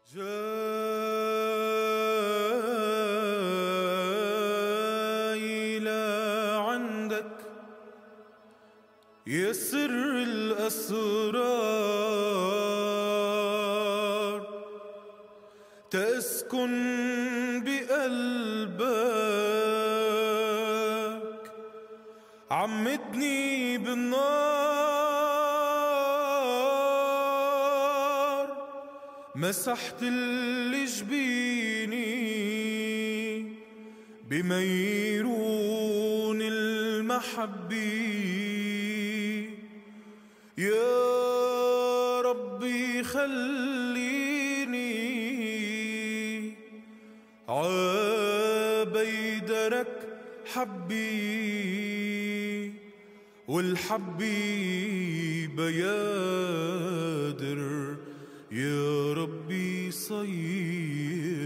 جاي لعندك يا سر الأسرار، تسكن بقلبك، عمتني بالنار، مسحت اللي جبيني بميرون المحبة. يا ربي خليني عبيدرك حبي، والحبي بيادر يا ربي صير